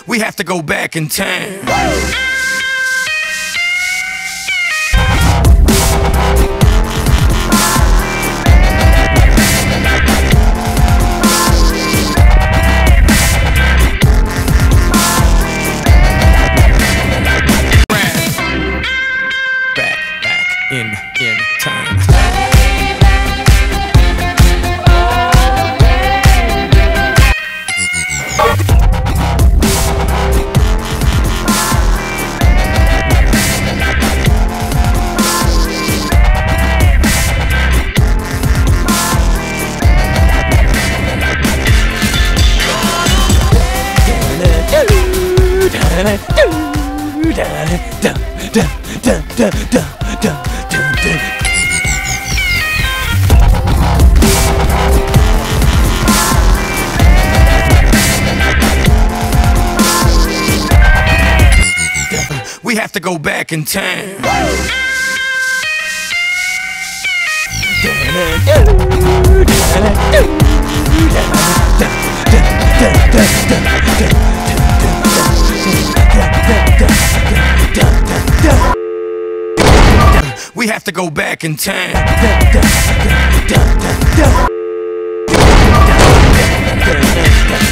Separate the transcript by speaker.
Speaker 1: We have to go back in time. In time. We have to go back in time. We have to go back in time.